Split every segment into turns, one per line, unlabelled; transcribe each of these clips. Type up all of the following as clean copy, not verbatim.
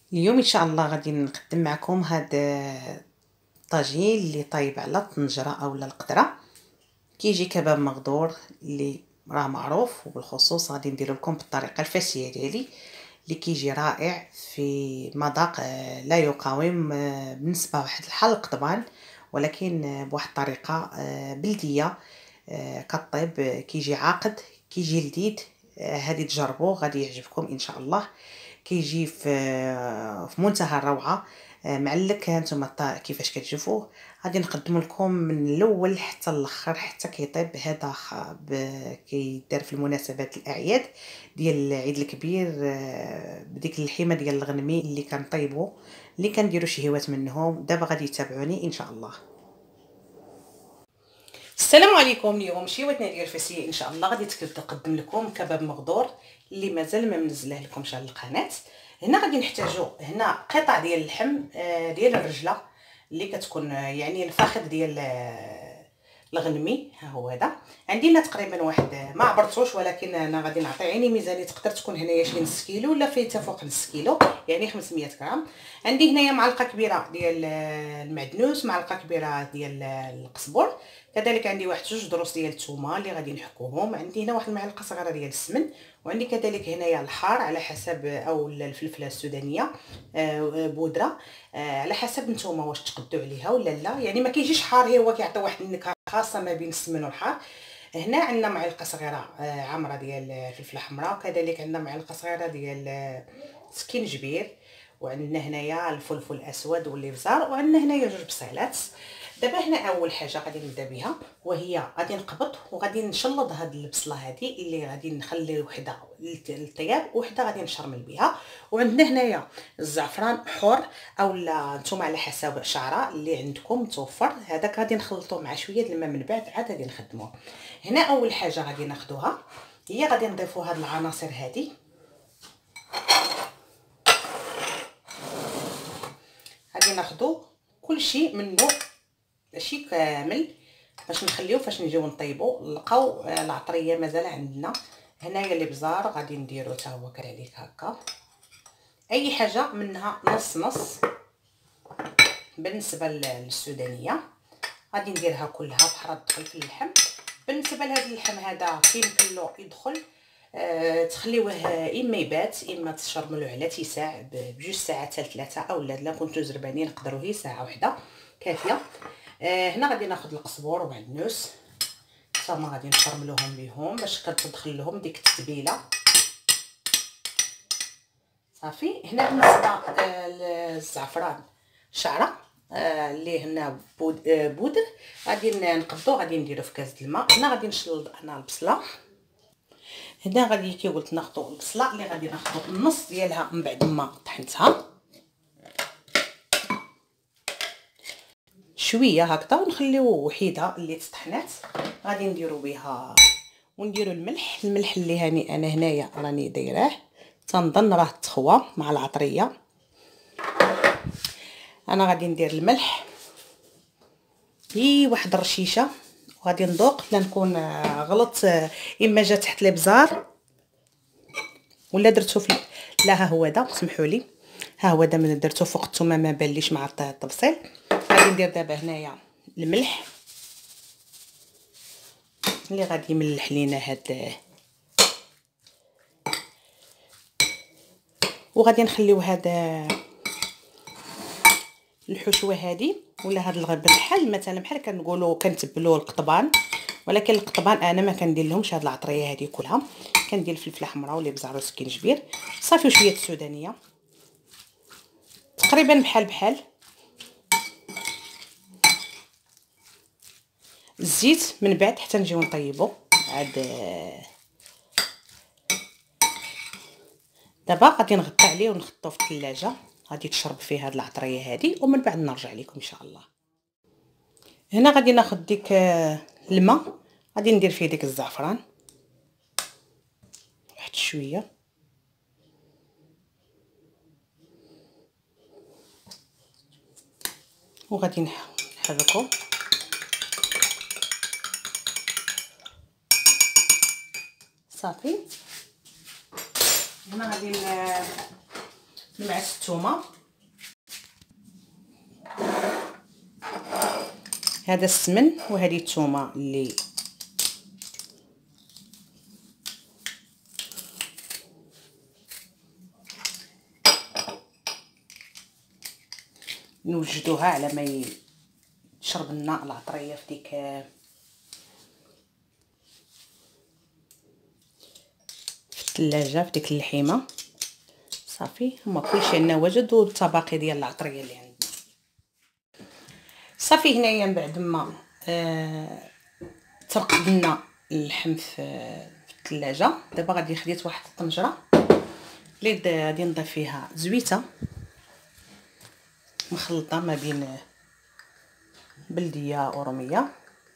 اليوم ان شاء الله غادي نقدم معكم هذا الطاجين اللي طايب على الطنجره اولا القدره. كيجي كباب مغدور اللي راه معروف، وبالخصوص غادي ندير لكم بالطريقه الفاسيه ديالي اللي كيجي رائع في مذاق لا يقاوم، بالنسبه واحد الحل القضبان، ولكن بواحد الطريقه بلديه كطيب، كيجي عاقد، كيجي لذيذ. هذه تجربوه غادي يعجبكم ان شاء الله. كيجي في منتهى الروعه. معلك هانتوما كيفاش كتشوفوه. غادي نقدم لكم من الاول حتى الاخر حتى كيطيب. هذا كيدار في المناسبات الاعياد ديال العيد الكبير، بديك اللحيمه ديال الغنمي اللي كنطيبو، اللي كنديروا شهيوات منهم. دابا غادي تتابعوني ان شاء الله. السلام عليكم. اليوم شهيوتنا ديال الفاسيه ان شاء الله غادي تقدم لكم كباب مغدور اللي مازال ما منزلاه لكمش على القناه. هنا غادي نحتاجو هنا قطع ديال اللحم ديال الرجله اللي كتكون يعني الفخذ ديال الغنمي. ها هو هذا. عندي هنا تقريبا واحد ما عبرتوش، ولكن انا غادي نعطي عيني ميزانيه تقدر تكون هنايا شي نص كيلو ولا فيه حتى فوق نص كيلو، يعني 500 غرام. عندي هنايا معلقه كبيره ديال المعدنوس، معلقه كبيره ديال القزبر، كذلك عندي واحد جوج دروس ديال الثومه اللي غادي نحكوهم. عندي هنا واحد المعلقه صغيره ديال السمن، وعندي كذلك هنايا الحار على حسب، او الفلفله السودانيه بودره على حسب نتوما واش تقدوا عليها ولا لا. يعني ما كيجيش حار، هو كيعطي واحد النكهه خاصه ما بين السمن والحار. هنا عندنا معلقه صغيره عامره ديال الفلفله حمراء، وكذلك عندنا معلقه صغيره ديال سكينجبير، وعندنا هنايا الفلفل الاسود والابزار، وعندنا هنايا جوج بصيلات. دابا هنا اول حاجه غادي نبدا بها، وهي غادي نقبض وغادي نشلض هاد البصله هذه اللي غادي نخلي وحده للطياب وحده غادي نشرمل بها. وعندنا هنايا الزعفران حر اولا نتوما على حسب الشعره اللي عندكم متوفر، هذاك غادي نخلطوه مع شويه الماء من بعد عاد غادي نخدموه. هنا اول حاجه غادي ناخذوها هي غادي نضيفوا هاد العناصر هذه. غادي ناخذوا كل شيء منه ماشي كامل باش نخليو فاش نجيو نطيبو نلقاو العطريه مازال عندنا. هنايا الابزار غادي نديرو حتى هو كذلك هكا، اي حاجه منها نص نص. بالنسبه للسودانيه غادي نديرها كلها بحال تدخل في اللحم. بالنسبه لهذا اللحم هذا كيمكن له يدخل تخليوه اما يبات اما تشرملوه على تيساع بجوج ساعات حتى 3، اولا كنتو زربانين نقدروا هي ساعه واحده كافيه. هنا غادي ناخذ القزبر والمعدنوس حتى غادي نشرملوهم بهم باش كتدخل لهم ديك التتبيله صافي. هنا بالنسبه للزعفران شعره اللي هنا بودر غادي نقبضو، غادي نديرو في كاس الماء. هنا غادي نشلض انا البصله. هنا غادي كي قلت ناخذوا البصله اللي غادي ناخذوا النص ديالها من بعد ما طحنتها شويه هكذا ونخليو وحيده اللي تطحنات. غادي نديرو بها ونديرو الملح اللي هاني انا هنايا راني دايراه تنظن راه تخوى مع العطريه. انا غادي ندير الملح هي واحد الرشيشه، وغادي نذوق لا نكون غلط، اما جا تحت الابزار ولا درتو في لا. ها هو هذا، سمحوا لي، ها هو هذا من درتو فوق الثومه ما بانليش مع التبصيل. غادي ندير دابا هنايا الملح اللي غادي يملح لينا هاد، وغادي نخليو هذا الحشوه هذه ولا هاد الغرب بحال مثلا بحال كنقولوا كنتبلوا القطبان، ولكن القطبان انا ما كندير لهمش هاد العطريه هذه كلها. كندير الفلفله حمراء والابزار والسكينجبير صافي وشويه السودانيه تقريبا بحال الزيت من بعد حتى نجيو نطيبو عاد. دابا غادي نغطي عليه ونحطوه في الثلاجه، غادي تشرب فيه هاد العطريه هذه ومن بعد نرجع لكم ان شاء الله. هنا غادي ناخذ ديك الماء، غادي ندير فيه ديك الزعفران واحد شويه، وغادي نحركو صافي. هنا غادي معس الثومه. هذا السمن وهذه الثومه اللي نوجدوها على ما يشرب لنا العطريه في ديك الثلاجه في ديك اللحيمه. صافي هما كلشي عندنا واجد، والطباقي ديال العطريه اللي عندنا صافي. هنايا من بعد ما ترقد لنا اللحم في الثلاجه، دابا غادي خديت واحد الطنجره اللي غادي نضيف فيها زويته مخلطه ما بين بلديه وروميه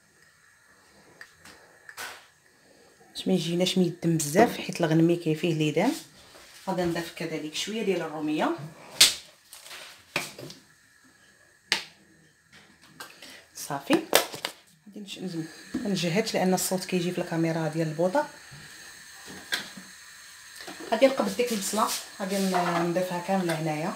باش ما يجيناش ميدم بزاف، حيت الغنمي فيه ليدان. غادي نضيف كذلك شويه ديال الروميه صافي. غادي نجهد لان الصوت كيجي في الكاميرا ديال البوطه. غادي نقبض ديك البصله، غادي نضيفها كامله هنايا.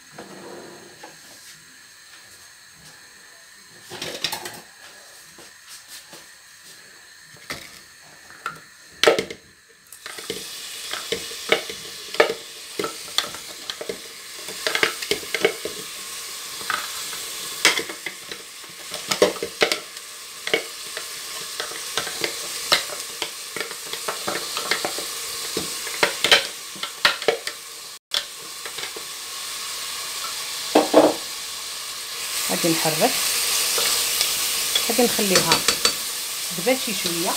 غادي نحرك، غادي نخليها تدبل شي شويه.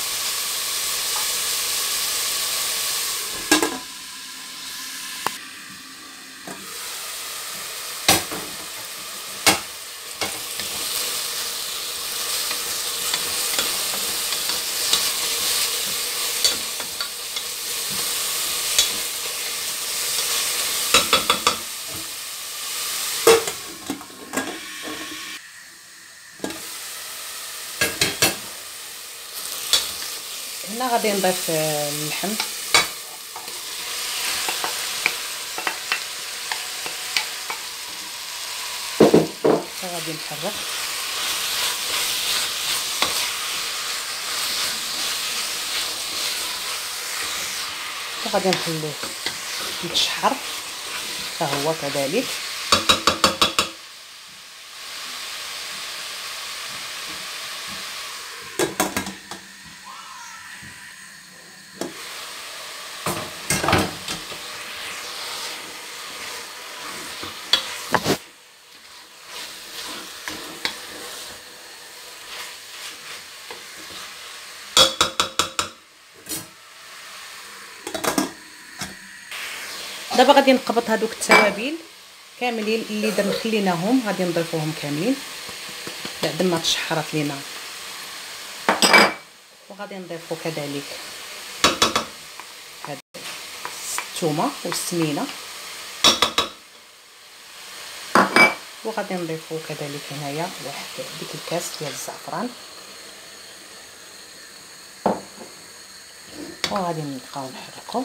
هنا غادي نضيف اللحم، غادي نحرك. وغادي نخليه يتشحر حتى هو كذلك. دابا غادي نقبط هذوك التوابل كاملين اللي درنا خليناهم، غادي نضيفوهم كاملين بعد ما تشحرت لينا. وغادي نضيفو كذلك هاد الثومه والسمينه، وغادي نضيفو كذلك هنايا واحد ديك الكاس ديال الزعفران، وغادي نبقاو نحركو.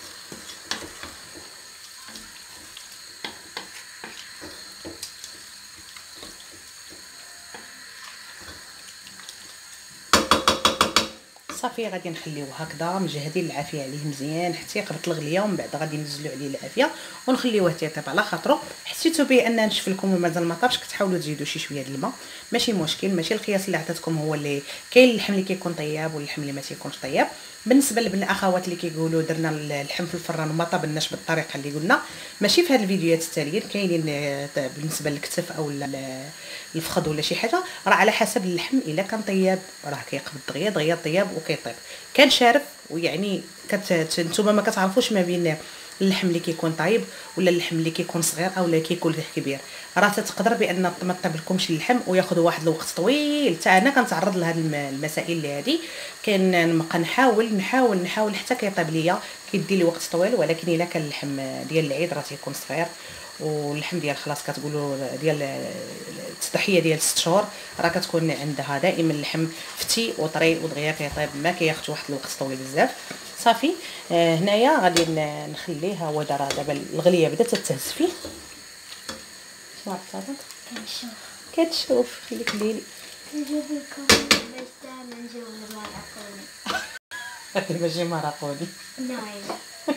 صافي غادي نخليوه هكذا مجهدين العافيه عليه مزيان حتى يقبط الغليه، ومن بعد غادي ننزلوا عليه العافيه ونخليوه تيطيب على خاطرو. حسيتوا به ان نشف لكم ومازال ما طابش، كتحاولوا تزيدوا شي شويه د الماء، ماشي مشكل. ماشي القياس اللي عطيتكم هو اللي كاين. اللحم اللي كيكون طياب واللحم اللي ما تيكونش طياب. بالنسبه للاخوات اللي كيقولوا درنا اللحم في الفران وما طابناش بالطريقه اللي قلنا، ماشي في هذه الفيديوهات التاليين كاينين. بالنسبه للكتف او الفخذ ولا شي حاجه، راه على حسب اللحم. الا كان طياب راه كيقبض دغيا دغيا طياب وكيطيب. كان شارف ويعني نتوما ما كتعرفوش ما بين اللحم اللي كيكون طايب ولا اللحم اللي كيكون صغير او لا كيكون كبير. راه تقدر بان ما طيبلكمش اللحم وياخذ واحد الوقت طويل. حتى انا كنتعرض لهاد المسائل اللي هذه، كنبقى نحاول حتى كيطيب ليا، كيدي لي وقت طويل. ولكن الا كان اللحم ديال العيد راه تيكون صغير، واللحم ديال خلاص كتقولوا ديال التضحيه ديال 6 شهور، راه كتكون عندها دائما اللحم فتي وطري ودغيا كيطيب، ما كياخذش واحد الوقت طويل بزاف. صافي. هنايا غادي نخليه هو دابا الغليه بدات تهز فيه. شنو عطاتك كتشوف خليك ليلي
نجيب لكم بس نجيب المراقوني
هذا ماشي مراقوني
نايم.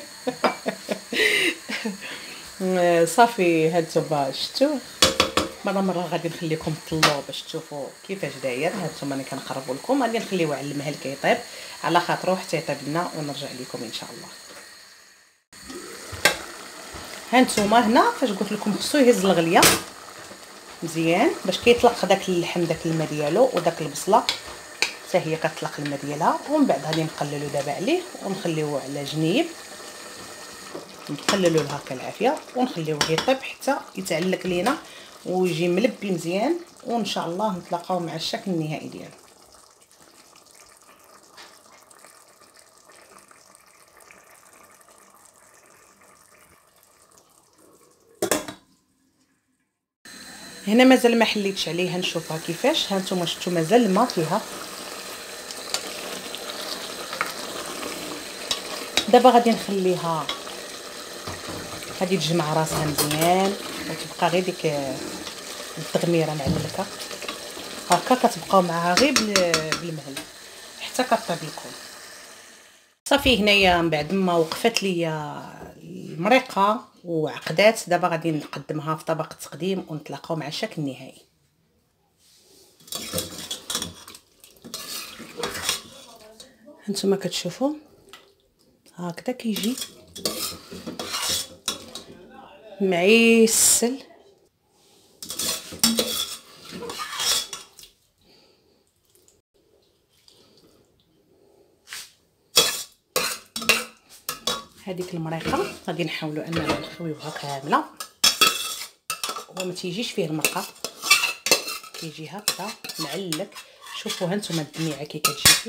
صافي. هانتوما شفتوا مره غادي نخليكم تطلعوا باش تشوفوا كيفاش داير. هانتوما انا كنقربوا لكم، غادي نخليوه على المهل كيطيب على خاطرو حتى يطيب لنا ونرجع لكم ان شاء الله. هانتوما هنا فاش قلت لكم خصو يهز الغليه مزيان باش كيطلق داك اللحم داك الماء ديالو وداك البصله حتى هي كتطلق الماء ديالها. ومن بعد غادي نقللو دابا عليه ونخليوه على جنيب، نقللو له هكا العافيه ونخليوه يطيب حتى يتعلق لينا ويجي ملبي مزيان، وان شاء الله نتلاقاو مع الشكل النهائي ديالو. هنا مازال ما حليتش عليه، هنشوفها كيفاش. هانتوما شفتوا مازال الماء فيها. دابا غادي نخليها غادي تجمع راسها مزيان وتبقى غير ديك التغميره معلكه هكا، كتبقاو معها غير بالمهل حتى كطيب لكم. صافي هنايا من بعد ما وقفت ليا المريقه وعقدات، دابا غادي نقدمها في طبق التقديم ونتلاقاو مع الشكل النهائي. هانتوما كتشوفوا هكذا كيجي معيسل. هذيك المريقه غادي نحاولوا اننا نخويوها كامله وما تيجيش فيه المرقه، كيجي هكذا معلك. شوفوا هانتوما الدميعه كي كتجي فيه.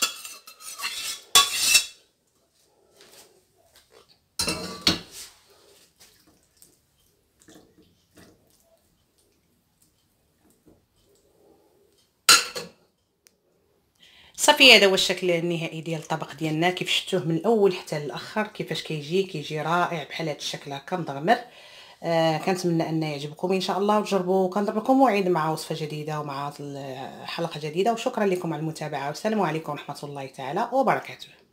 صافي هذا هو الشكل النهائي ديال الطبق ديالنا. كيف شفتوه من الاول حتى للاخر كيفاش كيجي رائع بحال هذا الشكل هكا مدغمر. كنتمنى ان يعجبكم ان شاء الله وتجربوا. كنضرب لكم موعد مع وصفه جديده ومع حلقه جديده، وشكرا لكم على المتابعه والسلام عليكم ورحمه الله تعالى وبركاته.